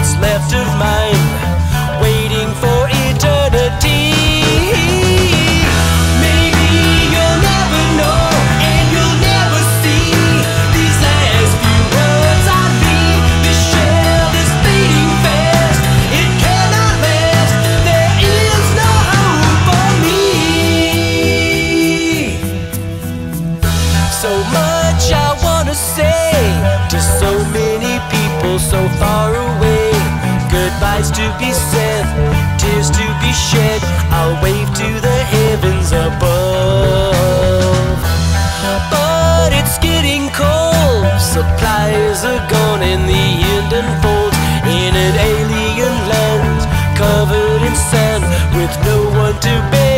what's left of mine, waiting for eternity. Maybe you'll never know, and you'll never see these last few words I leave. This shell is fading fast, it cannot last. There is no hope for me. So much I wanna say to so many people so far away. Goodbyes to be said, tears to be shed. I'll wave to the heavens above. But it's getting cold, supplies are gone and the end unfolds in an alien land, covered in sand with no one to bear